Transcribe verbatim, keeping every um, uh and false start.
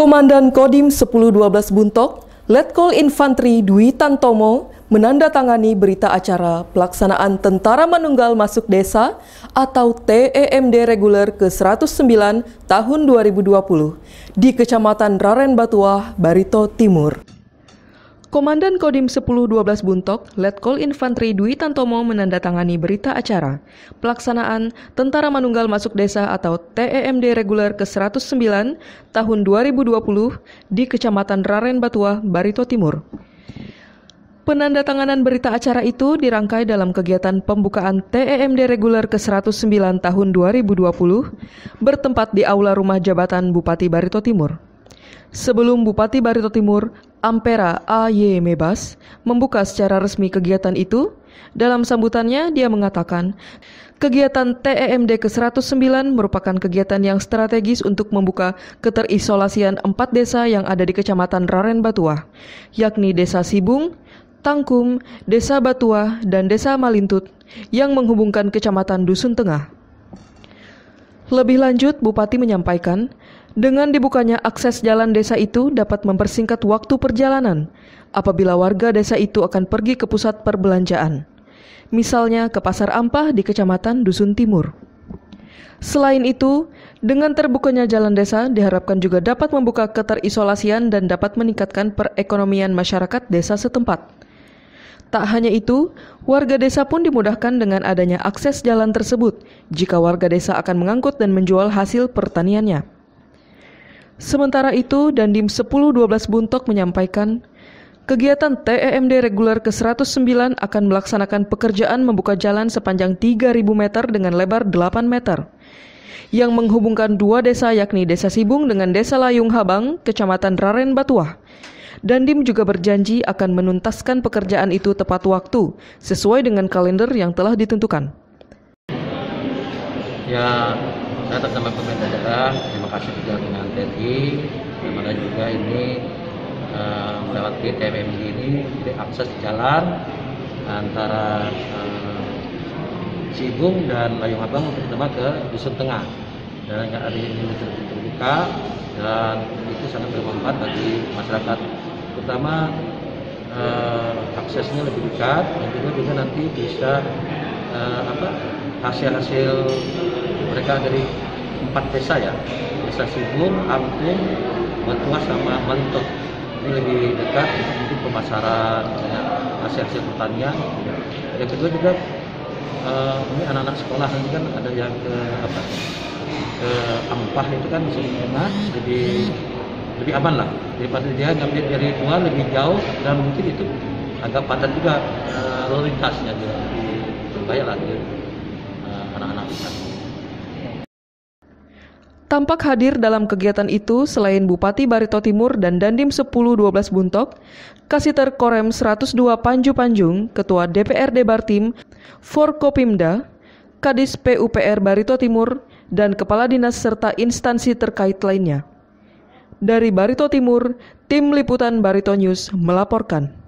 Komandan Kodim sepuluh dua belas Buntok, Letkol Infantri Dwi Tantomo, menandatangani berita acara pelaksanaan Tentara Manunggal Masuk Desa atau T E M D reguler ke seratus sembilan tahun dua ribu dua puluh di Kecamatan Rarenbatuah, Barito Timur. Komandan Kodim sepuluh dua belas Buntok, Letkol Infantri Dwi Tantomo menandatangani berita acara pelaksanaan Tentara Manunggal Masuk Desa atau T E M D reguler ke seratus sembilan tahun dua ribu dua puluh di Kecamatan Rarenbatuah, Barito Timur. Penandatanganan berita acara itu dirangkai dalam kegiatan pembukaan T E M D reguler ke seratus sembilan tahun dua ribu dua puluh bertempat di Aula Rumah Jabatan Bupati Barito Timur. Sebelum Bupati Barito Timur, Ampera A Y Mebas, membuka secara resmi kegiatan itu, dalam sambutannya dia mengatakan, kegiatan T E M D ke seratus sembilan merupakan kegiatan yang strategis untuk membuka keterisolasian empat desa yang ada di Kecamatan Rarenbatuah, yakni Desa Sibung, Tangkum, Desa Batuah, dan Desa Malintut yang menghubungkan Kecamatan Dusun Tengah. Lebih lanjut, Bupati menyampaikan, dengan dibukanya akses jalan desa itu dapat mempersingkat waktu perjalanan apabila warga desa itu akan pergi ke pusat perbelanjaan, misalnya ke Pasar Ampah di Kecamatan Dusun Timur. Selain itu, dengan terbukanya jalan desa diharapkan juga dapat membuka keterisolasian dan dapat meningkatkan perekonomian masyarakat desa setempat. Tak hanya itu, warga desa pun dimudahkan dengan adanya akses jalan tersebut jika warga desa akan mengangkut dan menjual hasil pertaniannya. Sementara itu, Dandim sepuluh dua belas Buntok menyampaikan, kegiatan T E M D reguler ke seratus sembilan akan melaksanakan pekerjaan membuka jalan sepanjang tiga ribu meter dengan lebar delapan meter, yang menghubungkan dua desa yakni Desa Sibung dengan Desa Layung Habang, Kecamatan Rarenbatuah. Dandim juga berjanji akan menuntaskan pekerjaan itu tepat waktu, sesuai dengan kalender yang telah ditentukan. Ya, saya atas nama pemerintah daerah, terima kasih juga dengan T N I, yang mana juga ini uh, melewati T E M D ini, jadi akses jalan antara uh, Sibung dan Layung Habang terutama ke Dusun Tengah. Dan yang hari ini terbuka dan itu sangat bermanfaat bagi masyarakat, terutama uh, aksesnya lebih dekat dan juga juga nanti bisa uh, apa hasil-hasil mereka dari empat desa ya, Desa Sibung, Angkum, Batuah sama Malintut. Ini lebih dekat untuk pemasaran hasil-hasil pertanian. Yang kedua juga uh, ini anak-anak sekolah nanti kan ada yang ke apa ke Ampah itu kan di tengah, jadi lebih aman lah daripada dia ngambil dari luar lebih jauh dan mungkin itu agak padat juga uh, lalu lintasnya juga lebih berbahaya lah gitu. Anak-anak kita. Tampak hadir dalam kegiatan itu selain Bupati Barito Timur dan Dandim sepuluh dua belas Buntok, Kasiter Korem seratus dua Panju Panjung, Ketua D P R D Bartim, Forkopimda, Kadis P U P R Barito Timur, dan Kepala Dinas serta instansi terkait lainnya. Dari Barito Timur, Tim Liputan Barito News melaporkan.